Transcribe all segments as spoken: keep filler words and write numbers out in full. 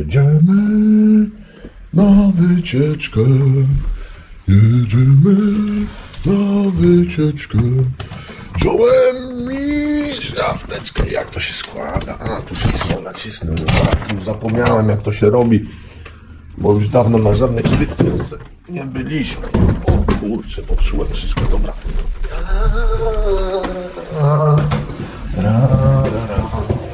Jedziemy na wycieczkę, jedziemy na wycieczkę. Wziąłem mi szafeczkę, jak to się składa. A, tu wszystko nacisnę, tak, już zapomniałem jak to się robi, bo już dawno na żadnej wycieczce nie byliśmy. O kurczę, popsułem wszystko, dobra. Ra, ra, ra, ra.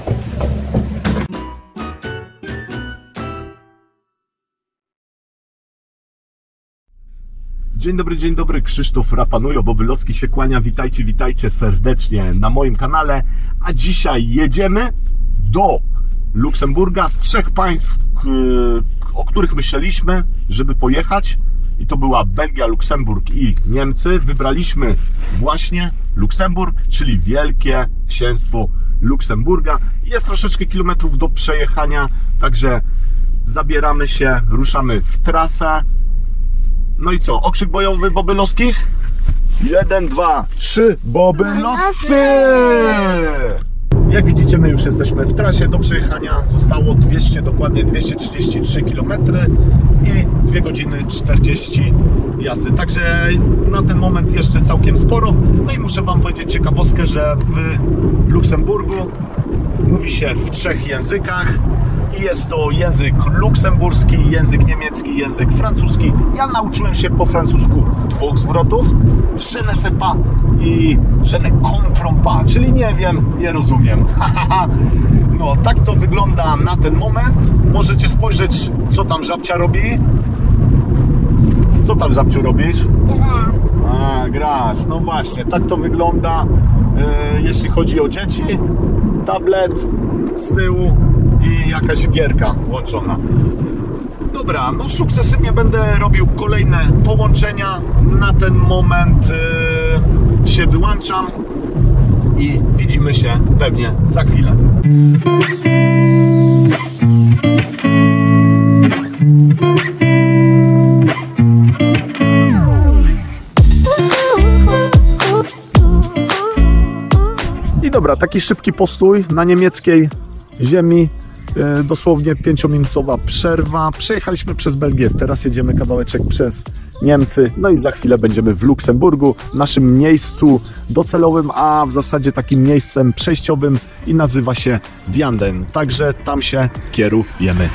Dzień dobry, dzień dobry, Krzysztof Rapanujo, Bobylowski się kłania, witajcie, witajcie serdecznie na moim kanale, a dzisiaj jedziemy do Luksemburga z trzech państw, o których myśleliśmy, żeby pojechać, i to była Belgia, Luksemburg i Niemcy. Wybraliśmy właśnie Luksemburg, czyli Wielkie Księstwo Luksemburga. Jest troszeczkę kilometrów do przejechania, także zabieramy się, ruszamy w trasę. No i co? Okrzyk bojowy Bobylowskich? Jeden, dwa, trzy, Bobylowscy! Jak widzicie, my już jesteśmy w trasie do przejechania. Zostało dwieście, dokładnie dwieście trzydzieści trzy kilometry i dwie godziny czterdzieści jazdy. Także na ten moment jeszcze całkiem sporo. No i muszę wam powiedzieć ciekawostkę, że w Luksemburgu mówi się w trzech językach. I jest to język luksemburski, język niemiecki, język francuski. Ja nauczyłem się po francusku dwóch zwrotów: je ne sais pas i je ne comprends pas, czyli nie wiem, nie rozumiem. No, tak to wygląda na ten moment. Możecie spojrzeć, co tam żabcia robi. Co tam, żabciu, robisz? Gra. A, grasz. No właśnie, tak to wygląda, yy, jeśli chodzi o dzieci. Tablet z tyłu i jakaś gierka włączona. Dobra, no sukcesywnie będę robił kolejne połączenia. Na ten moment yy, się wyłączam i widzimy się pewnie za chwilę. I dobra, taki szybki postój na niemieckiej ziemi, dosłownie pięciominutowa przerwa. Przejechaliśmy przez Belgię, teraz jedziemy kawałeczek przez Niemcy, no i za chwilę będziemy w Luksemburgu, naszym miejscu docelowym, a w zasadzie takim miejscem przejściowym, i nazywa się Vianden, także tam się kierujemy.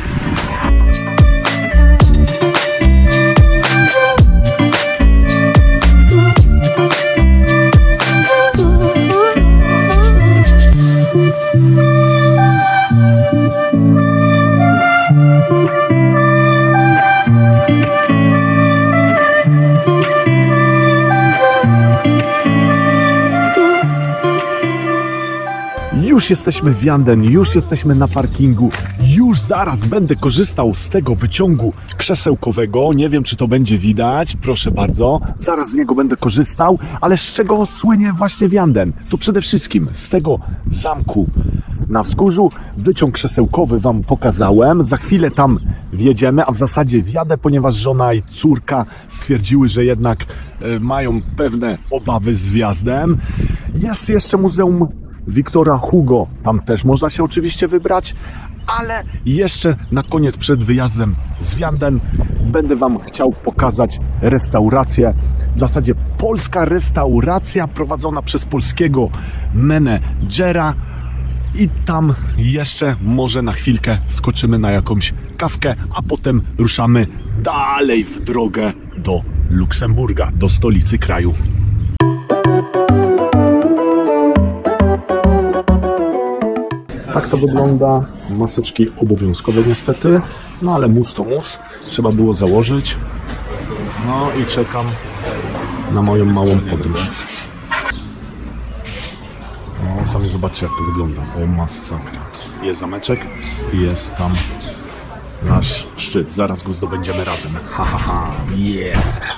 Już jesteśmy w Vianden, już jesteśmy na parkingu, już zaraz będę korzystał z tego wyciągu krzesełkowego. Nie wiem, czy to będzie widać, proszę bardzo, zaraz z niego będę korzystał, ale z czego słynie właśnie Vianden? To przede wszystkim z tego zamku na wzgórzu. Wyciąg krzesełkowy wam pokazałem, za chwilę tam wjedziemy, a w zasadzie wjadę, ponieważ żona i córka stwierdziły, że jednak mają pewne obawy z wjazdem. Jest jeszcze Muzeum Wiktora Hugo, tam też można się oczywiście wybrać, ale jeszcze na koniec, przed wyjazdem z Vianden, będę wam chciał pokazać restaurację, w zasadzie polska restauracja prowadzona przez polskiego menedżera, i tam jeszcze może na chwilkę skoczymy na jakąś kawkę, a potem ruszamy dalej w drogę do Luksemburga, do stolicy kraju. Tak to wygląda, maseczki obowiązkowe niestety, no ale mus to mus, trzeba było założyć. No i czekam na moją małą podróż. No, sami zobaczcie, jak to wygląda, o masakra. Jest zameczek i jest tam nasz szczyt, zaraz go zdobędziemy razem, ha ha ha, yeah!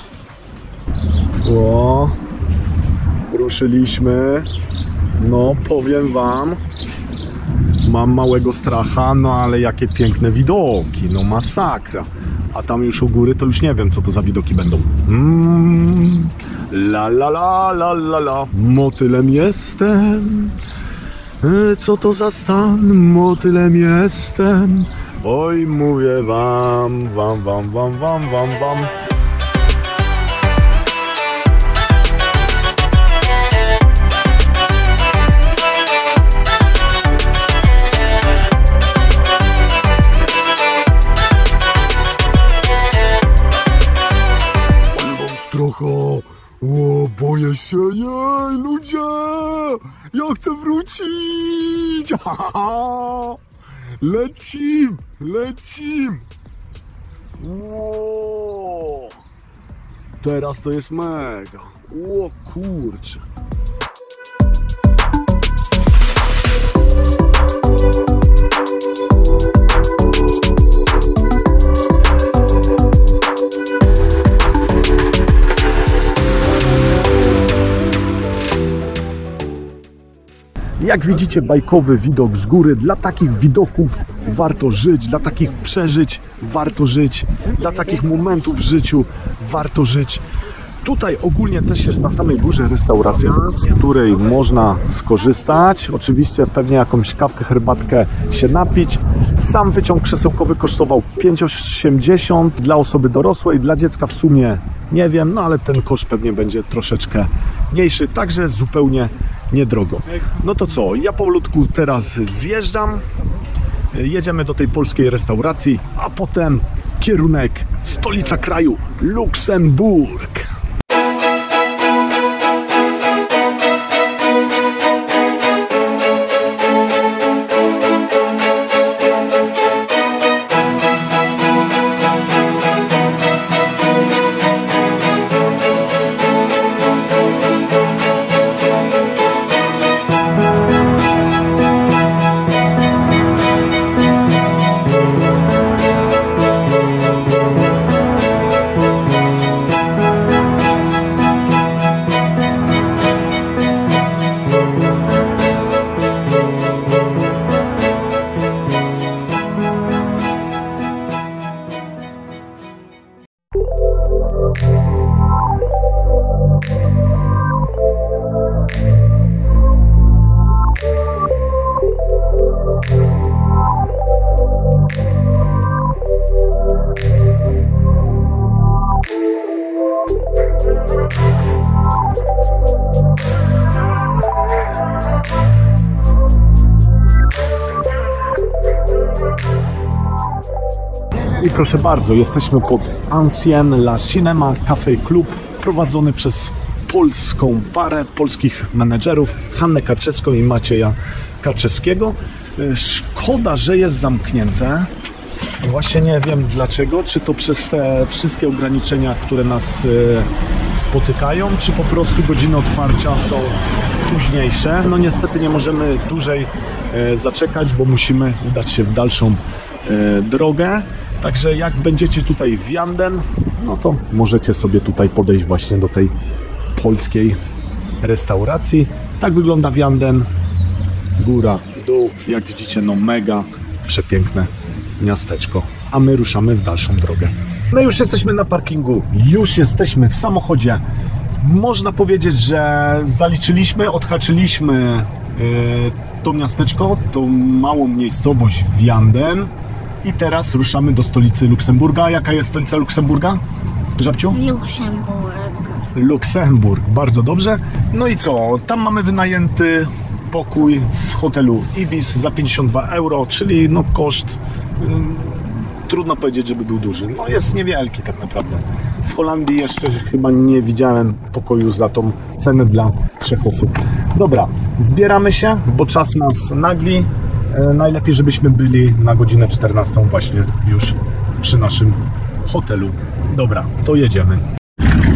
O, ruszyliśmy, no powiem wam, mam małego stracha, no ale jakie piękne widoki, no masakra. A tam już u góry to już nie wiem, co to za widoki będą. Mm, la la la la la la, motylem jestem. Co to za stan? Motylem jestem. Oj, mówię wam, wam, wam, wam, wam, wam, wam. Trochę, o, boję się, jej, ludzie, ja chcę wrócić, lecim, lecim, o, teraz to jest mega, o kurczę. Jak widzicie, bajkowy widok z góry. Dla takich widoków warto żyć, dla takich przeżyć warto żyć, dla takich momentów w życiu warto żyć. Tutaj ogólnie też jest na samej górze restauracja, z której można skorzystać. Oczywiście pewnie jakąś kawkę, herbatkę się napić. Sam wyciąg krzesełkowy kosztował pięć osiemdziesiąt dla osoby dorosłej, dla dziecka w sumie nie wiem, no ale ten koszt pewnie będzie troszeczkę mniejszy, także zupełnie niedrogo. No to co, ja powolutku teraz zjeżdżam, jedziemy do tej polskiej restauracji, a potem kierunek stolica kraju, Luksemburg. I proszę bardzo, jesteśmy pod Ancien La Cinema Cafe Club, prowadzony przez polską parę, polskich menedżerów, Hannę Karczewską i Macieja Karczewskiego. Szkoda, że jest zamknięte. Właśnie nie wiem dlaczego, czy to przez te wszystkie ograniczenia, które nas spotykają, czy po prostu godziny otwarcia są późniejsze. No niestety nie możemy dłużej zaczekać, bo musimy udać się w dalszą drogę. Także jak będziecie tutaj w Vianden, no to możecie sobie tutaj podejść właśnie do tej polskiej restauracji. Tak wygląda Vianden. Góra, dół, jak widzicie, no mega przepiękne miasteczko. A my ruszamy w dalszą drogę. My już jesteśmy na parkingu, już jesteśmy w samochodzie. Można powiedzieć, że zaliczyliśmy, odhaczyliśmy yy, to miasteczko, tą małą miejscowość Vianden. I teraz ruszamy do stolicy Luksemburga. Jaka jest stolica Luksemburga, Żabciu? Luksemburg. Luksemburg, bardzo dobrze. No i co? Tam mamy wynajęty pokój w hotelu Ibis za pięćdziesiąt dwa euro, czyli no koszt, hmm, trudno powiedzieć, żeby był duży. No jest niewielki tak naprawdę. W Holandii jeszcze chyba nie widziałem pokoju za tą cenę dla trzech osób. Dobra, zbieramy się, bo czas nas nagli. Najlepiej, żebyśmy byli na godzinę czternastą właśnie już przy naszym hotelu. Dobra, to jedziemy.